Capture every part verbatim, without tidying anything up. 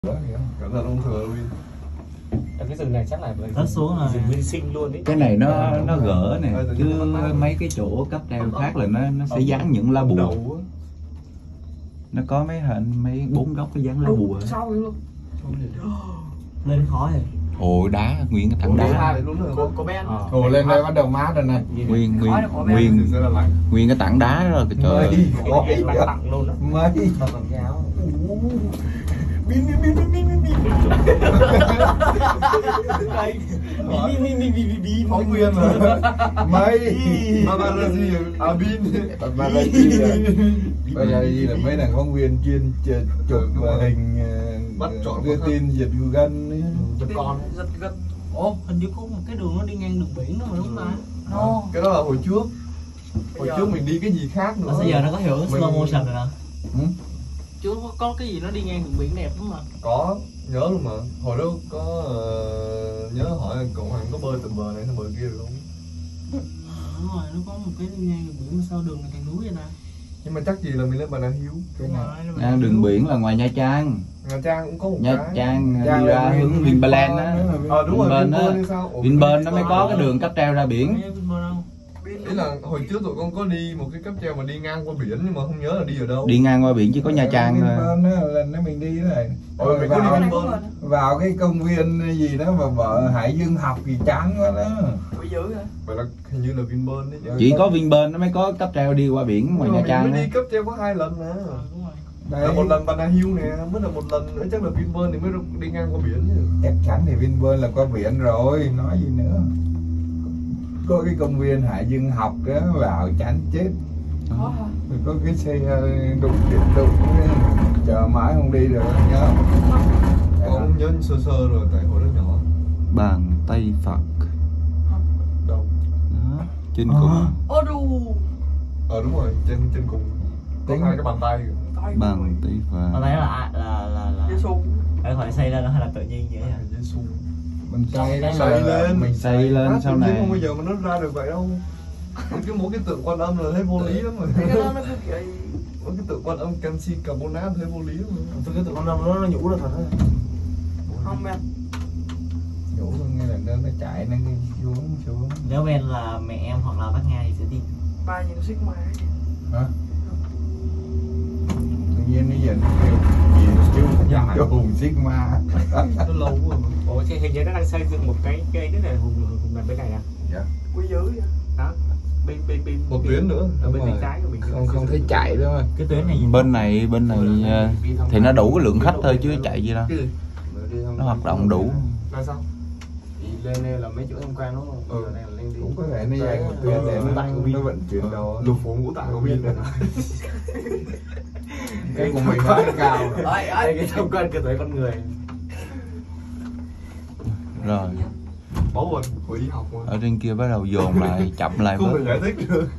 Cẩn thận ông thừa Win. Cái rừng này chắc là Rớt xuống rồi. rừng nguyên sinh luôn ấy. Cái này nó nó gỡ nè, chứ mấy cái chỗ cấp treo khác là nó nó sẽ dán những lá bùa. Nó có mấy hình mấy bốn góc nó dán lá bùa. Lên khó rồi. Ồ đá, nguyên cái thẳng đá. Có bé. Ồ lên đây bắt đầu mát rồi này. Nguyên nguyên nguyên nguyên cái tảng đá đó rồi trời ơi. Cái này tặng luôn đó. Mấy. Bin bin bin bin bin bin. Bin bin bin bin bin. Phóng viên mà. Mấy. Paparazzi à bin. Paparazzi. Paparazzi là mấy thằng phóng viên chuyên chụp hình bắt chọn đưa tin giật gân ấy. Giật con. Giật gân. Ồ, hình như có một cái đường nó đi ngang đường biển đó mà đúng không ta? No. Cái đó là hồi trước. Hồi trước mình đi cái gì khác nữa. Bây giờ nó có hiệu ứng slow motion rồi nè. Ừ? Chứ có cái gì nó đi ngang đường biển đẹp đúng không? Có, nhớ luôn mà. Hồi đó có uh, nhớ hỏi cậu Hoàng có bơi từ bờ này sang bờ kia được không? Đúng rồi, nó có một cái đi ngang đường biển mà sao đường này thành núi vậy nè. Nhưng mà chắc gì là mình lên Bà Nà Hills. Cái này À, đường biển là ngoài Nha Trang. Nha Trang cũng có một Nha cái. Trang đi ra hướng Vinpearl á. Ờ đúng rồi, Vinpearl đi sao? Vinpearl nó mới có cái đường cáp treo ra biển. Ý là hồi trước tụi con có đi một cái cáp treo mà đi ngang qua biển nhưng mà không nhớ là đi ở đâu. Đi ngang qua biển chỉ có Nha Trang thôi. Vinpearl lần đó mình đi thế này. Rồi mình có đi Vinpearl. Vào cái công viên gì đó mà vợ Hải Dương học thì chán quá đó. Bị dữ hả? Vậy là hình như là Vinpearl đấy chứ. Chỉ có Vinpearl nó mới có cáp treo đi qua biển ngoài Nha Trang. Mình mới đi cáp treo có hai lần nè. Đúng rồi. Đấy. Là một lần Bà Nà Hills nè, mới là một lần nữa chắc là Vinpearl thì mới đi ngang qua biển chứ. Chắc chắn thì Vinpearl là qua biển rồi, nói gì nữa. Có cái công viên Hải Dương học đó vào chán chết. Có hả? Rồi có cái xe đụng điện đụng chờ mãi không đi được nhớ không? Con nhớ sơ sơ rồi tại hồi đó nhỏ. Bàn tay Phật. Đâu? Đó, trên cùng. Ô đù. Ờ đúng rồi, trên trên cùng có hai cái bàn tay. Bàn tay Phật. Ở đây là là là là Giêsu. Ở khỏi xây lên nó hay là tự nhiên vậy hả? Giêsu. Mình xây đó Xây lên, mình xây lên sau này. Không bao giờ mà nó ra được vậy đâu. Cái mỗi cái tượng Quan Âm là thấy vô lý lắm rồi. Cái đó nó cứ kiểu Mỗi cái tượng Quan Âm canxi carbonate thấy vô lý lắm rồi. tôi cái tượng Quan Âm nó nó nhũ ra thật á. Không em. Nhủ nghe là nó nó chạy nó xuống xuống. Nếu Ben là mẹ em hoặc là bác Nga thì sẽ tin. Ba nhìn Sigma ấy. Hả? Tự nhiên nó giờ nó kêu gì nó kêu cái đồ hùng Sigma. Nó lâu quá mà. Ồ, thì hình như nó đang xây dựng một cái cái đấy là hùng hùng nằm bên này nè. Dạ. Quý dữ vậy. Đó. Bên bên bên Một tuyến nữa. ở bên bên trái của mình. Không không thấy chạy đâu mà. Cái tuyến này Bên này bên này thì nó đủ cái lượng khách thôi chứ chạy gì đâu. Nó hoạt động đủ. Là sao? Lên đây là mấy chỗ tham quan đúng không? Ừ. Này là lên đi. Cũng có thể nó dành một tuyến để nó nó vận chuyển đồ. Lục phủ ngũ tạng của Vin này. Cái của mình nó cao rồi. Đây cái tham quan cơ thể con người. Rồi. Bố quên, hồi đi học mà. Ở trên kia bắt đầu dồn lại, chậm lại Không bớt. phải giải thích được.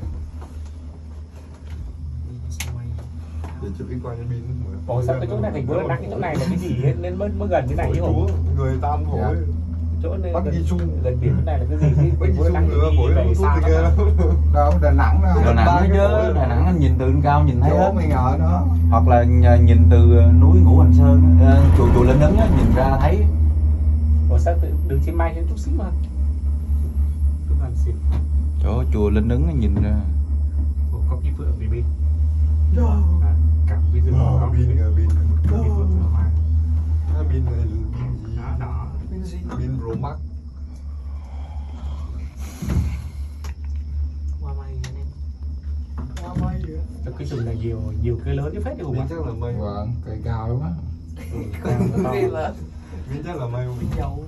Để chụp cái quay cho Vin. Ồ, sao cái chỗ này thành phố là đăng cái chỗ này là cái gì ấy, nên mới mới gần như này chứ Chúa, không? người tam phổi. Chỗ này Bắc Ghi Chung. gần biển chỗ này là cái gì? Cái Bắc Ghi thành phố đăng Chung nữa, phổi cái nó gì tốt xa thì ghê lắm. lắm. Đâu Đà Nẵng đâu. Đà Nẵng chứ, Đà Nẵng nhìn từ trên cao nhìn thấy Chỗ hết. mình ở đó. Hoặc là nhìn từ núi Ngũ Hành Sơn, chùa chùa Linh Ứng á, nhìn ra thấy. Ủa sao tự đường trên Mai thêm chút xíu mà? Cứ làm xịt. Chỗ chùa Linh Ứng á, nhìn ra. Ủa, có cái phượng về bên. À, cả cái rừng Ờ, có Vin kìa, Vin. cái phượng ở ngoài. À, Vin này là Vin gì? Đó, đó. Vin Pro Max. qua mây anh em. Qua mây vậy. Trong cái rừng này nhiều nhiều cây lớn chứ phết đi Hùng Vin ạ. chắc là mây. Vâng, cây cao lắm á. Đi là Vin chắc là mây. Vin dầu.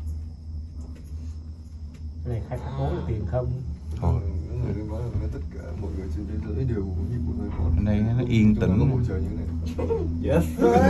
Cái này khai thác cố được tiền không? Thôi, những người đừng nói là nói tất cả mọi người trên thế giới đều như một người có. Ở đây nó yên tĩnh. Có bầu trời như thế này. Yes.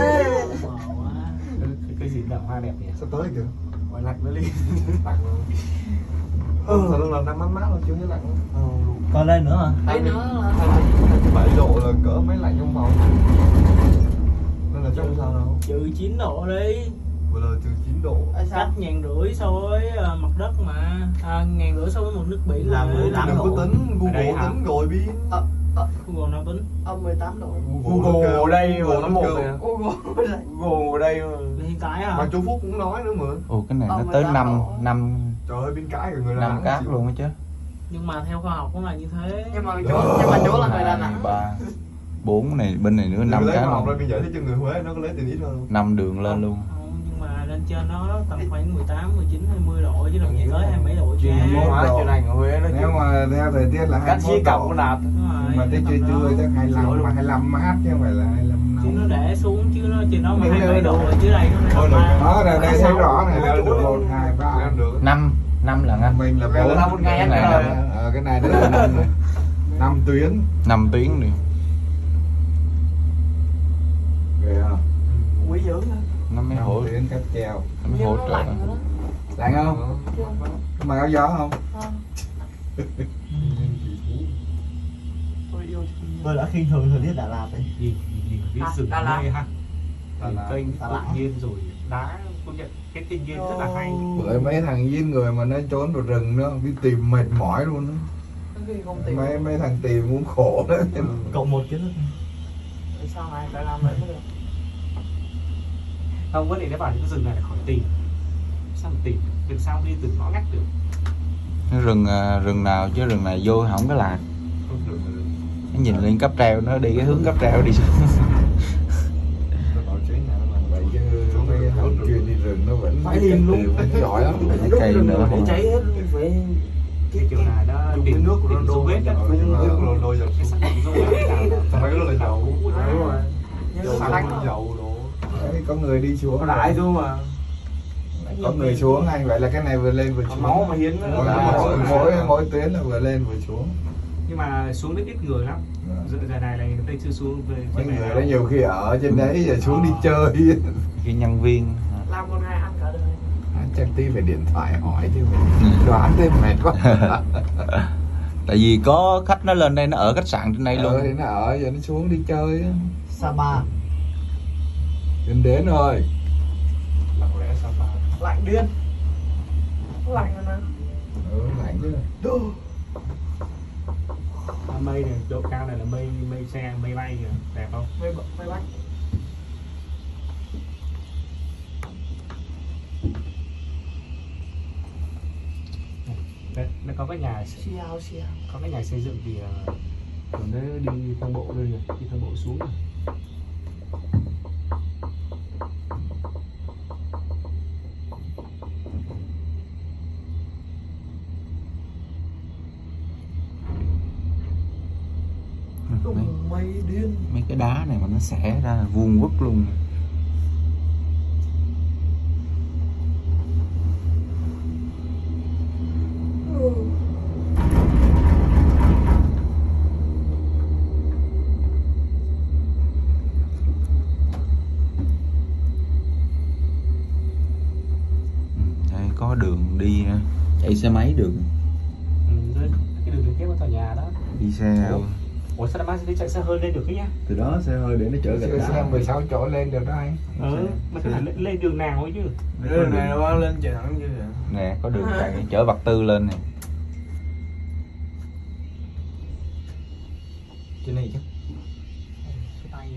Cái, cái gì đào hoa đẹp nhỉ? Sắp tới kìa. Ngoài lạnh nó đi. Lạnh rồi. Ừ, thật là năm mát mát thôi chứ không lạnh đâu. Còn lên nữa hả? Đây nữa là hai mươi bảy độ là cỡ mấy lạnh trong phòng. Nên là trong sao đâu. Trừ chín độ đi. Vừa là trừ chín độ. Cách ngàn rưỡi so với uh, mặt đất mà. À, ngàn rưỡi so với mực nước biển là mười tám Đừng độ. có tính, Google hả? tính rồi Bin. Google nào tính? Âm mười tám độ. Google ở đây Google nó một kêu. nè. Google Google ở đây mà. Bên cái hả? Mà chú Phúc cũng nói nữa mà. Ồ cái này Ờ, nó người tới ta năm bảo- năm Trời ơi bên cái người năm cát luôn á chứ. Nhưng mà theo khoa học cũng là như thế. Nhưng mà chú nhưng mà chú là người Đà Hai, Nẵng. ba, bốn này bên này nữa Năm năm lấy cá mà học ra luôn. bây giờ thấy cho người Huế nó có lấy tiền ít hơn. Năm đường lên luôn. Không, nhưng mà lên trên nó tầm khoảng mười tám, mười chín, hai mươi độ chứ đừng gì tới hai mươi mấy độ chứ. Chuyên môn hóa độ. chuyên ngành ở Huế nó Nếu mà theo thời tiết là hai cắt mươi chi mốt cặp độ. con đạp. Đúng rồi, Mà tới tầm trưa đó. trưa chắc hai mươi lăm mà hai mươi lăm mát chứ không phải là hai mươi lăm Chứ nó nóng. để xuống chứ nó trên nó mà Đúng hai mươi mấy rồi, độ đúng. ở dưới đây nó Thôi là được. ba. Đó là đây thấy rõ này Leo là được. một hai ba. Leo được. Năm, năm là anh. Mình là Leo bốn. là một ngày Cái ăn này rồi. là Ờ, cái này là năm rồi. Năm tuyến. năm tiếng đi. Ghê không? Quý dữ hả? Nó mới Năm hỗ tuyến cáp treo. nó mới Nhưng hỗ nó trợ. lạnh rồi đó. Lạnh không? Mà áo gió không? Không. Tôi yêu chị. Tôi đã khinh thường thời tiết Đà Lạt đấy. Nhìn nhìn cái À, rừng Đà Lạt. đây ha. Đà Lạt. Kênh Đà tự Lạt. nhiên rồi đá công nhận cái thiên nhiên rất là hay. Bởi mấy thằng giết người mà nó trốn vào rừng nó đi tìm mệt mỏi luôn đó. Có khi không tìm. Mấy mấy thằng tìm cũng khổ đó. Cộng một kiến thức. Tại sao này phải làm vậy mới được? Không vấn đề nó bảo những cái rừng này là khỏi tìm. Sao mà tìm? Đừng sao đi từng ngõ ngách được. Cái rừng à, rừng nào chứ rừng này vô không có lạc. Không được mà được. Nó nhìn lên cấp treo nó đi cái hướng cấp treo đi xuống. Nó bảo chế nhà nó làm Vậy chứ mấy thằng chuyên đi rừng nó vẫn Phải liền luôn. nó giỏi lắm. Cái cây nữa Để không. cháy hết luôn phải Cái kiểu này nó Dùng tìm cái nước của tìm nó dấu đôi vết vết đó. nước rồi đôi dầu Cái xuống. xác định dấu vết nào là- Mấy cái đó là dầu. Đúng rồi. nhưng Dầu mà đánh dầu đồ. Đấy, có người đi xuống. Có đại luôn mà. Có người xuống anh vậy là cái này vừa lên vừa xuống. Máu mà hiến nó- mỗi, mỗi, mỗi, mỗi tuyến là vừa lên vừa xuống. Nhưng mà xuống đến ít người lắm. Giờ giờ này này người ta chưa xuống về Mấy trên này người đâu. đó nhiều khi ở trên đấy giờ xuống đi chơi. Cái nhân viên làm con hai ăn cả đời. Chắc tí phải điện thoại hỏi chứ mình đoán thêm mệt quá. tại vì có khách nó lên đây nó ở khách sạn trên đây Ừ, luôn. thì nó ở giờ nó xuống đi chơi á. Sapa. Đến đến rồi. Lặng lẽ sao ta. Lạnh điên. Nó lạnh rồi nè. Ừ, lạnh chứ. À, mây này độ cao này là mây mây xe mây bay kìa, đẹp không? Mày mày bắt. Đấy, nó có cái nhà Xiao xiao. có cái nhà xây dựng thì uh, nó đi thang bộ đây rồi đi thang bộ xuống rồi. mấy, Đùng mây điên. mấy cái đá này mà nó xẻ ra là vuông vức luôn. Ừ, đây có đường đi nữa. Chạy xe máy được, Ừ, đấy, cái đường liên kết với tòa nhà đó. đi xe Ủa? Ủa sao mai đi chạy xe hơi lên được cái nhá? từ đó xe hơi để nó chở Xe, gạch xe đá. mười sáu chỗ lên được đó anh. Ừ, mà cái lên, lên đường nào ấy chứ? Đường này nó bao lên chạy thẳng như vậy. Nè có đường chạy chở vật tư lên này. Trên này chứ. Cái tay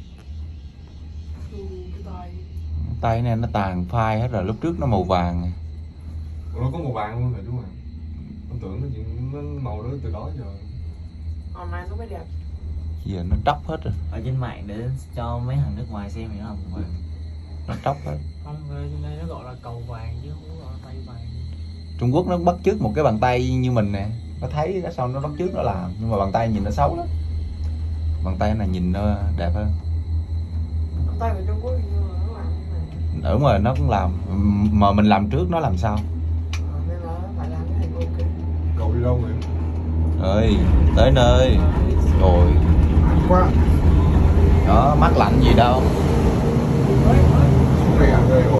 Ừ, cái tay. Tay này nó tàn phai hết rồi, lúc trước nó màu vàng. Nó có màu vàng luôn rồi đúng không? Con tưởng nó chỉ nó màu đó từ đó giờ. Hôm nay nó mới đẹp. Giờ nó tróc hết rồi, Ở trên mạng để cho mấy thằng nước ngoài xem hiểu không? nó tróc hết. Không, về trên đây nó gọi là cầu vàng chứ không có gọi là tay vàng. Trung Quốc nó bắt chước một cái bàn tay như mình nè, nó thấy cái sau nó bắt chước nó làm, nhưng mà bàn tay nhìn nó xấu lắm. Bàn tay này nhìn nó đẹp hơn. Tay của Trung Quốc hình như là nó làm như này. Đúng rồi, nó cũng làm, mà mình làm trước nó làm sao. Ờ, nên là phải làm cái này ok. Cậu đi đâu vậy? Ơi, tới nơi rồi. Quá. Đó, mát lạnh gì đâu. Rẻ rồi.